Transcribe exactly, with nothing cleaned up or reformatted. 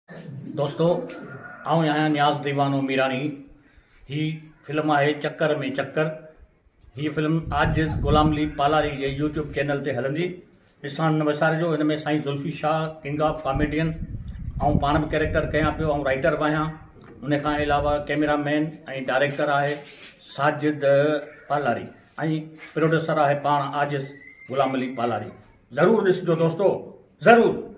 दोस्तों आऊं यहाँ न्याज़ दीवानो मीरानी। ही फिल्म है चक्कर में चक्कर। ही फिल्म आज जिस गुलाम अली पालारी जे यूट्यूब चैनल ते हलंदी। ॾिसण न विसारिजो। हिन में Sain Zulfi Shah king of comedian ऐं पाण बि कैरेक्टर कयां पियो ऐं राइटर बि आहियां। उन खां अलावा कैमरामैन ऐं डायरेक्टर आहे साजिद पालारी ऐं प्रोड्यूसर आहे पाण आजिज़ गुलाम अली पालारी। ज़रूरु ॾिसिजो दोस्तों, ज़रूरु।